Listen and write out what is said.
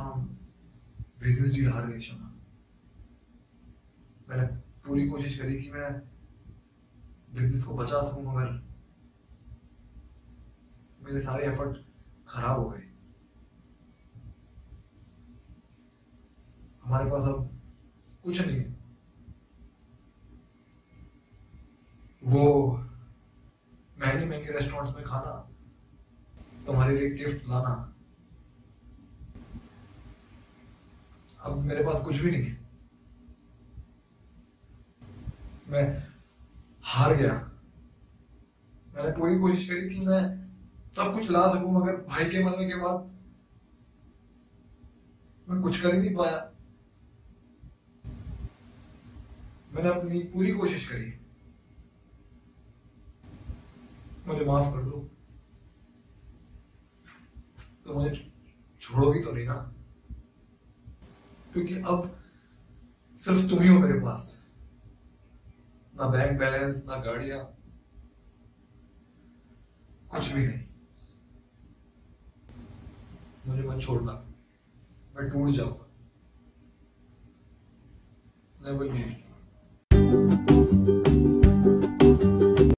अपना business deal हार गई शमा। मैंने पूरी कोशिश करी कि मैं बिजनेस को बचा सकूं, मगर मेरे सारे एफर्ट खराब हो गए। हमारे पास अब कुछ नहीं है। वो महंगे महंगे रेस्टोरेंट्स में खाना, तुम्हारे लिए गिफ्ट लाना, अब मेरे पास कुछ भी नहीं है। मैं हार गया। मैंने पूरी कोशिश करी कि मैं सब कुछ ला सकूं, मगर भाई के मरने के बाद मैं कुछ कर ही नहीं पाया। मैंने अपनी पूरी कोशिश करी। मुझे माफ कर दो। तो मुझे छोड़ोगी तो नहीं ना? क्योंकि अब सिर्फ तुम ही हो मेरे पास। ना बैंक बैलेंस, ना गाड़ियां, कुछ भी नहीं। मुझे मत छोड़ना, मैं टूट जाऊंगा। Never leave.